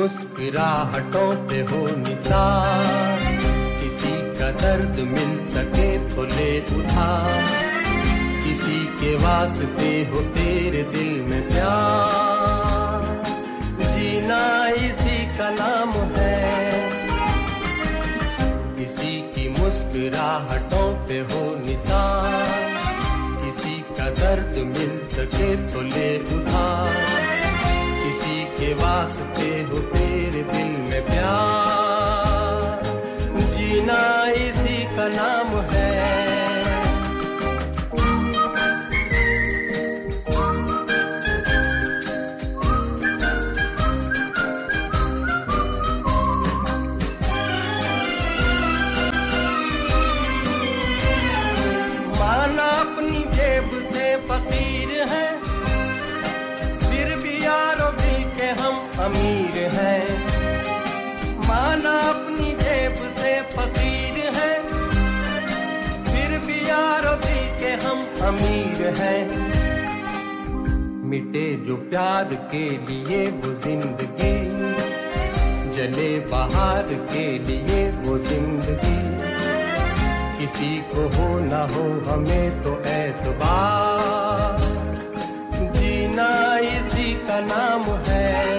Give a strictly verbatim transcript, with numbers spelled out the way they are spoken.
मुस्कुराहटों पे हो निसार, किसी का दर्द मिल सके तो ले उधार, किसी के वास्ते हो तेरे दिल में प्यार, जीना इसी का नाम है। किसी की मुस्कुराहटों पे हो निसार, किसी का दर्द मिल सके तो ले उधार, किसी के वास्ते हो तेरे दिल में प्यार, जीना इसी का नाम है। माना अपनी जेब से फकीर है, फिर भी यारों दिल के हम अमीर हैं। माना अपनी जेब से फकीर है, फिर भी यारों दिल के हम अमीर हैं। मिटे जो प्यार के लिए वो जिंदगी, जले बहार के लिए वो जिंदगी, किसी को हो ना हो हमें तो एतबार, जीना इसी का नाम है।